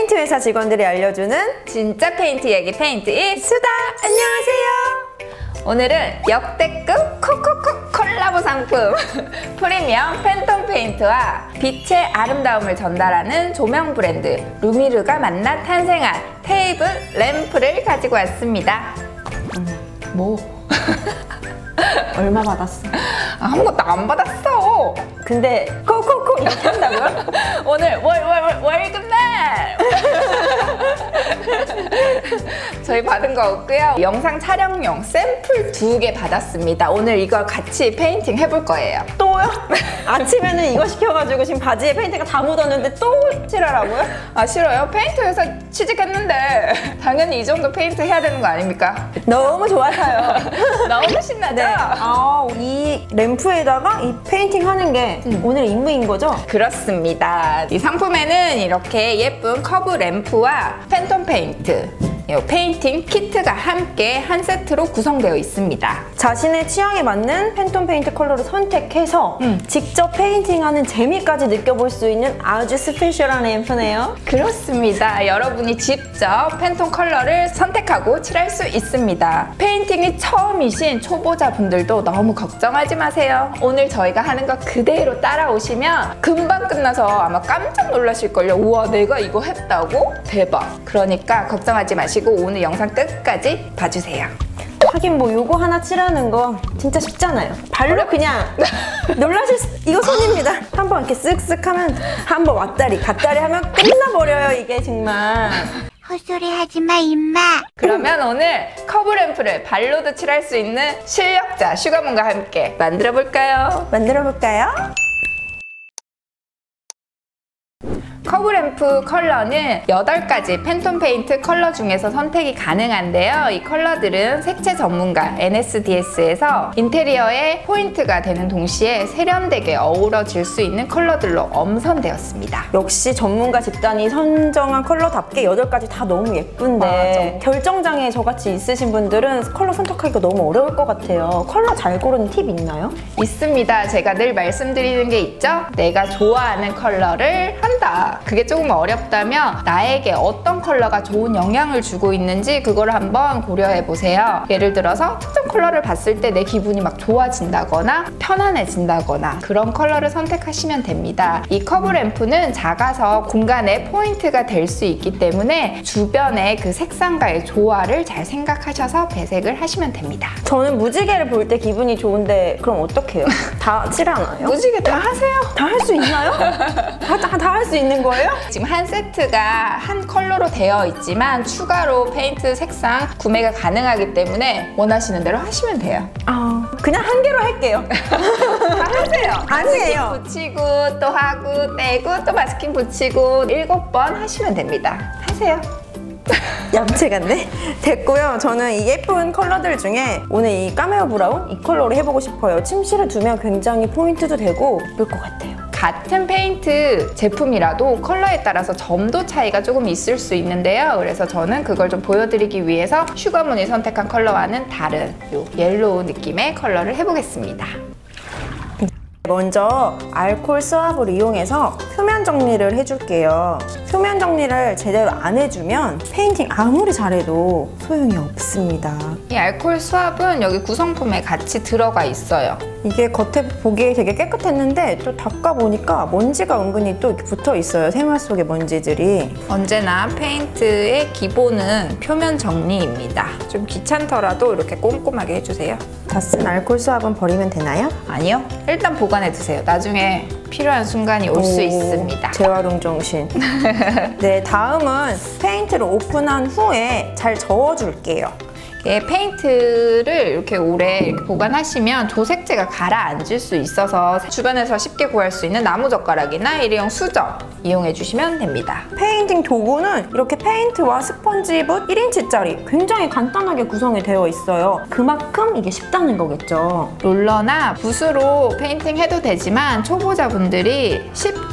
페인트 회사 직원들이 알려주는 진짜 페인트 얘기 페인트의 수다! 안녕하세요. 오늘은 역대급 콕콕콕 콜라보 상품 프리미엄 팬톤 페인트와 빛의 아름다움을 전달하는 조명 브랜드 루미르가 만나 탄생한 테이블 램프를 가지고 왔습니다. 뭐? 얼마 받았어? 아무것도 안 받았어. 근데 콕콕콕 이렇게 한다고요? 오늘 월급날 저희 받은 거 없고요. 영상 촬영용 샘플 2개 받았습니다. 오늘 이걸 같이 페인팅 해볼 거예요. 또요? 아침에는 이거 시켜가지고 지금 바지에 페인트가 다 묻었는데 또 칠하라고요? 아 싫어요? 페인트 회사 취직했는데 당연히 이 정도 페인트 해야 되는 거 아닙니까? 너무 좋아서요. 너무 신나죠? 네. 이 램프에다가 이 페인팅 하는 게 오늘 임무인 거죠? 그렇습니다. 이 상품에는 이렇게 예쁜 커브 램프와 팬톤 페인트, 이 페인팅 키트가 함께 한 세트로 구성되어 있습니다. 자신의 취향에 맞는 팬톤 페인트 컬러를 선택해서 직접 페인팅하는 재미까지 느껴볼 수 있는 아주 스페셜한 램프네요. 그렇습니다. 여러분이 직접 팬톤 컬러를 선택하고 칠할 수 있습니다. 페인팅이 처음이신 초보자분들도 너무 걱정하지 마세요. 오늘 저희가 하는 거 그대로 따라오시면 금방 끝나서 아마 깜짝 놀라실걸요. 우와, 내가 이거 했다고? 대박. 그러니까 걱정하지 마시고 오늘 영상 끝까지 봐주세요. 하긴 뭐 요거 하나 칠하는 거 진짜 쉽잖아요. 발로 그냥 놀라실 수... 이거 손입니다. 한번 이렇게 쓱쓱 하면 한번 왔다리 갔다리 하면 끝나버려요. 이게 정말. 헛소리 하지마 임마. 그러면 오늘 커브 램프를 발로도 칠할 수 있는 실력자 슈가몬과 함께 만들어 볼까요? 만들어 볼까요? 커브 램프 컬러는 8가지 팬톤 페인트 컬러 중에서 선택이 가능한데요. 이 컬러들은 색채 전문가 NSDS에서 인테리어의 포인트가 되는 동시에 세련되게 어우러질 수 있는 컬러들로 엄선되었습니다. 역시 전문가 집단이 선정한 컬러답게 8가지 다 너무 예쁜데 결정장애 저같이 있으신 분들은 컬러 선택하기가 너무 어려울 것 같아요. 컬러 잘 고르는 팁 있나요? 있습니다. 제가 늘 말씀드리는 게 있죠? 내가 좋아하는 컬러를 한다. 그게 조금 어렵다면 나에게 어떤 컬러가 좋은 영향을 주고 있는지 그걸 한번 고려해 보세요. 예를 들어서 특정 컬러를 봤을 때 내 기분이 막 좋아진다거나 편안해진다거나 그런 컬러를 선택하시면 됩니다. 이 커브 램프는 작아서 공간에 포인트가 될 수 있기 때문에 주변의 그 색상과의 조화를 잘 생각하셔서 배색을 하시면 됩니다. 저는 무지개를 볼 때 기분이 좋은데 그럼 어떡해요? 다 칠하나요? 무지개 다 하세요. 다 할 수 있나요? 다 할 수 있는 거예요? 지금 한 세트가 한 컬러로 되어 있지만 추가로 페인트 색상 구매가 가능하기 때문에 원하시는 대로 하시면 돼요. 그냥 한 개로 할게요. 다 하세요. 아니에요. 마스킹 붙이고 또 하고 떼고 또 마스킹 붙이고 7번 하시면 됩니다. 하세요. 얌체 같네? 됐고요. 저는 이 예쁜 컬러들 중에 오늘 이 까메오 브라운 이 컬러로 해보고 싶어요. 침실에 두면 굉장히 포인트도 되고 예쁠 것 같아요. 같은 페인트 제품이라도 컬러에 따라서 점도 차이가 조금 있을 수 있는데요. 그래서 저는 그걸 좀 보여드리기 위해서 슈가문이 선택한 컬러와는 다른 요 옐로우 느낌의 컬러를 해보겠습니다. 먼저 알콜 스왑을 이용해서 표면 정리를 해줄게요. 표면 정리를 제대로 안 해주면 페인팅 아무리 잘해도 소용이 없습니다. 이 알콜 수압은 여기 구성품에 같이 들어가 있어요. 이게 겉에 보기에 되게 깨끗했는데 또 닦아보니까 먼지가 은근히 또 이렇게 붙어 있어요. 생활 속의 먼지들이. 언제나 페인트의 기본은 표면 정리입니다. 좀 귀찮더라도 이렇게 꼼꼼하게 해주세요. 다 쓴 알콜 스왑은 버리면 되나요? 아니요. 일단 보관해 두세요. 나중에 필요한 순간이 올 수 있습니다. 재활용 정신. 네, 다음은 페인트를 오픈한 후에 잘 저어줄게요. 페인트를 이렇게 오래 이렇게 보관하시면 조색제가 가라앉을 수 있어서 주변에서 쉽게 구할 수 있는 나무젓가락이나 일회용 수저 이용해 주시면 됩니다. 페인팅 도구는 이렇게 페인트와 스펀지붓 1인치짜리 굉장히 간단하게 구성이 되어 있어요. 그만큼 이게 쉽다는 거겠죠. 롤러나 붓으로 페인팅 해도 되지만 초보자분들이 쉽게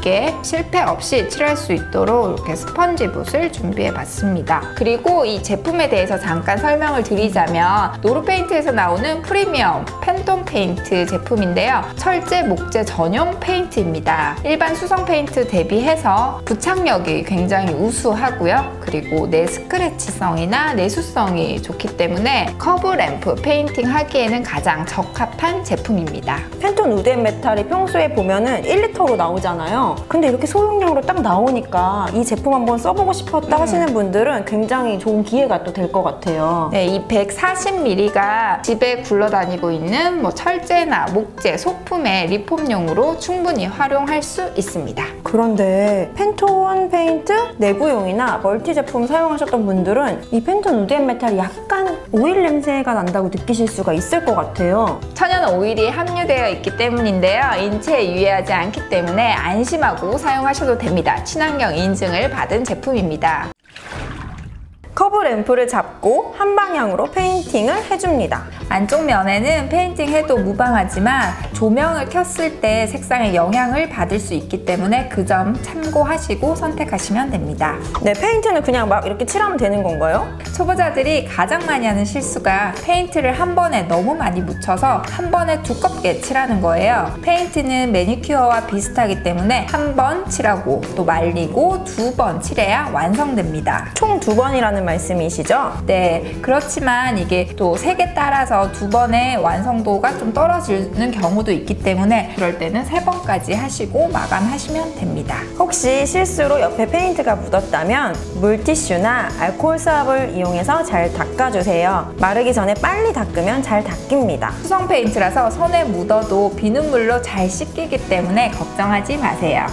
쉽게 실패 없이 칠할 수 있도록 이렇게 스펀지 붓을 준비해 봤습니다. 그리고 이 제품에 대해서 잠깐 설명을 드리자면 노르페인트에서 나오는 프리미엄 팬톤 페인트 제품인데요. 철제, 목재 전용 페인트입니다. 일반 수성 페인트 대비해서 부착력이 굉장히 우수하고요. 그리고 내 스크래치성이나 내수성이 좋기 때문에 커브 램프 페인팅 하기에는 가장 적합한 제품입니다. 팬톤 우드 앤 메탈이 평소에 보면은 1리터로 나오잖아요. 근데 이렇게 소용량으로 딱 나오니까 이 제품 한번 써보고 싶었다 하시는 분들은 굉장히 좋은 기회가 또 될 것 같아요. 네, 이 140ml가 집에 굴러다니고 있는 뭐 철제나 목재, 소품의 리폼용으로 충분히 활용할 수 있습니다. 그런데 팬톤 페인트 내부용이나 멀티 제품 사용하셨던 분들은 이 팬톤 우드 앤 메탈이 약간 오일 냄새가 난다고 느끼실 수가 있을 것 같아요. 천연 오일이 함유되어 있기 때문인데요. 인체에 유해하지 않기 때문에 안심하고 사용하셔도 됩니다. 친환경 인증을 받은 제품입니다. 커브 램프를 잡고 한 방향으로 페인팅을 해줍니다. 안쪽 면에는 페인팅해도 무방하지만 조명을 켰을 때 색상에 영향을 받을 수 있기 때문에 그 점 참고하시고 선택하시면 됩니다. 네, 페인트는 그냥 막 이렇게 칠하면 되는 건가요? 초보자들이 가장 많이 하는 실수가 페인트를 한 번에 너무 많이 묻혀서 한 번에 두껍게 칠하는 거예요. 페인트는 매니큐어와 비슷하기 때문에 한 번 칠하고 또 말리고 2번 칠해야 완성됩니다. 총 2번이라는 말씀이시죠? 네, 그렇지만 이게 또 색에 따라서 2번의 완성도가 좀 떨어지는 경우도 있기 때문에 그럴 때는 3번까지 하시고 마감하시면 됩니다. 혹시 실수로 옆에 페인트가 묻었다면 물티슈나 알코올 수압을 이용해서 잘 닦아주세요. 마르기 전에 빨리 닦으면 잘 닦입니다. 수성 페인트라서 손에 묻어도 비눗물로 잘 씻기기 때문에 걱정하지 마세요.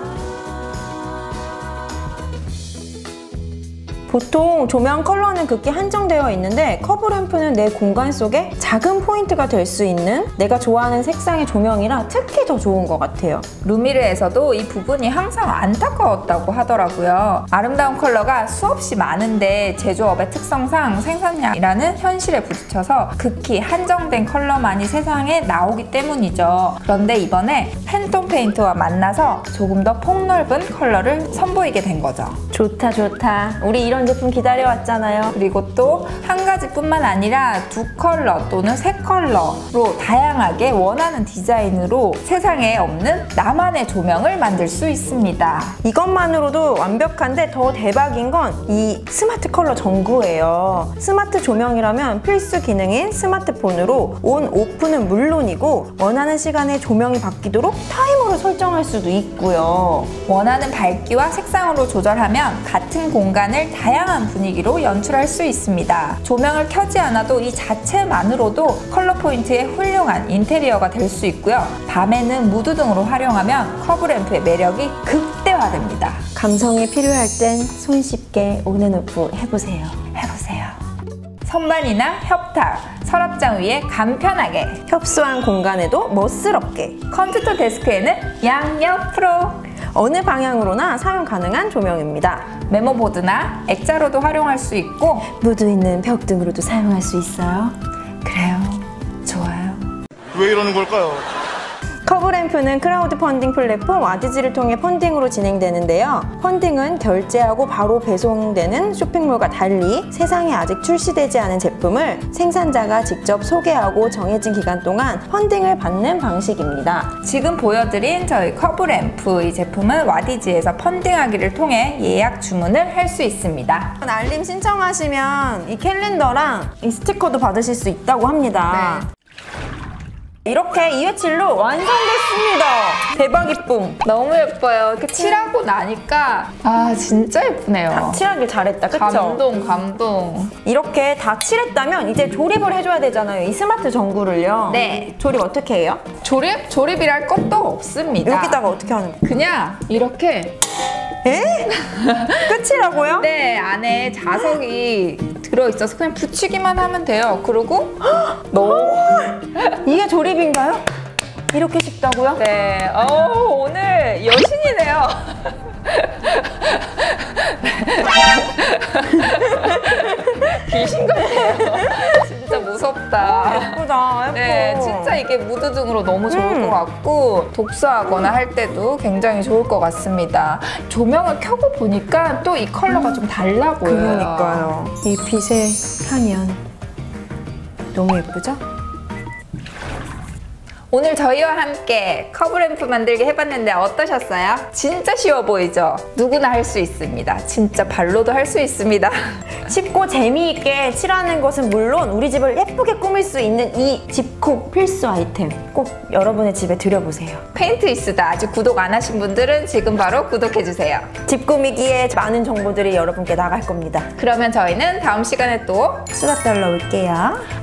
보통 조명 컬러는 극히 한정되어 있는데 커브 램프는 내 공간 속에 작은 포인트가 될 수 있는 내가 좋아하는 색상의 조명이라 특히 더 좋은 것 같아요. 루미르에서도 이 부분이 항상 안타까웠다고 하더라고요. 아름다운 컬러가 수없이 많은데 제조업의 특성상 생산량이라는 현실에 부딪혀서 극히 한정된 컬러만이 세상에 나오기 때문이죠. 그런데 이번에 팬톤 페인트와 만나서 조금 더 폭넓은 컬러를 선보이게 된 거죠. 좋다 좋다. 우리 이런 제품 기다려왔잖아요. 그리고 또 한 가지뿐만 아니라 2컬러 또는 3컬러로 다양하게 원하는 디자인으로 세상에 없는 나만의 조명을 만들 수 있습니다. 이것만으로도 완벽한데 더 대박인 건 이 스마트 컬러 전구예요. 스마트 조명이라면 필수 기능인 스마트폰으로 온, 오프는 물론이고 원하는 시간에 조명이 바뀌도록 타이머를 설정할 수도 있고요. 원하는 밝기와 색상으로 조절하면 같은 공간을 다양한 분위기로 연출할 수 있습니다. 조명을 켜지 않아도 이 자체만으로도 컬러 포인트의 훌륭한 인테리어가 될 수 있고요. 밤에는 무드 등으로 활용하면 커브 램프의 매력이 극대화됩니다. 감성이 필요할 땐 손쉽게 온앤오프 해보세요. 해보세요. 선반이나 협탁, 서랍장 위에 간편하게, 협소한 공간에도 멋스럽게, 컴퓨터 데스크에는 양옆으로, 어느 방향으로나 사용 가능한 조명입니다. 메모보드나 액자로도 활용할 수 있고 무드 있는 벽 등으로도 사용할 수 있어요. 그래요. 좋아요. 왜 이러는 걸까요? 커브 램프는 크라우드 펀딩 플랫폼 와디즈를 통해 펀딩으로 진행되는데요. 펀딩은 결제하고 바로 배송되는 쇼핑몰과 달리 세상에 아직 출시되지 않은 제품을 생산자가 직접 소개하고 정해진 기간 동안 펀딩을 받는 방식입니다. 지금 보여드린 저희 커브 램프 이 제품은 와디즈에서 펀딩하기를 통해 예약 주문을 할 수 있습니다. 알림 신청하시면 이 캘린더랑 이 스티커도 받으실 수 있다고 합니다. 네. 이렇게 2회칠로 완성됐습니다. 대박 이쁨. 너무 예뻐요. 이렇게 칠하고 나니까 아 진짜 예쁘네요. 다 칠하길 잘했다, 그쵸? 감동. 이렇게 다 칠했다면 이제 조립을 해줘야 되잖아요. 이 스마트 전구를요. 네. 조립 어떻게 해요? 조립이랄 것도 없습니다. 여기다가 어떻게 하는 거예요? 그냥 이렇게 에? 끝이라고요? 네 안에 자석이 들어있어서 그냥 붙이기만 하면 돼요. 그리고 이게 조립인가요? 이렇게 쉽다고요? 네 오늘 여신이네요. 귀신 같아요. 진짜 무섭다. 예쁘다, 예뻐. 네, 진짜 이게 무드 등으로 너무 좋을 것 같고 독서하거나 할 때도 굉장히 좋을 것 같습니다. 조명을 켜고 보니까 또 이 컬러가 좀 달라 보여요. 그러니까요. 이 빛의 향연 너무 예쁘죠? 오늘 저희와 함께 커브램프 만들기 해봤는데 어떠셨어요? 진짜 쉬워 보이죠? 누구나 할 수 있습니다. 진짜 발로도 할 수 있습니다. 쉽고 재미있게 칠하는 것은 물론 우리 집을 예쁘게 꾸밀 수 있는 이 집콕 필수 아이템 꼭 여러분의 집에 들여보세요. 페인트이스다 아직 구독 안 하신 분들은 지금 바로 구독해주세요. 집 꾸미기에 많은 정보들이 여러분께 나갈 겁니다. 그러면 저희는 다음 시간에 또 수다 떨러 올게요.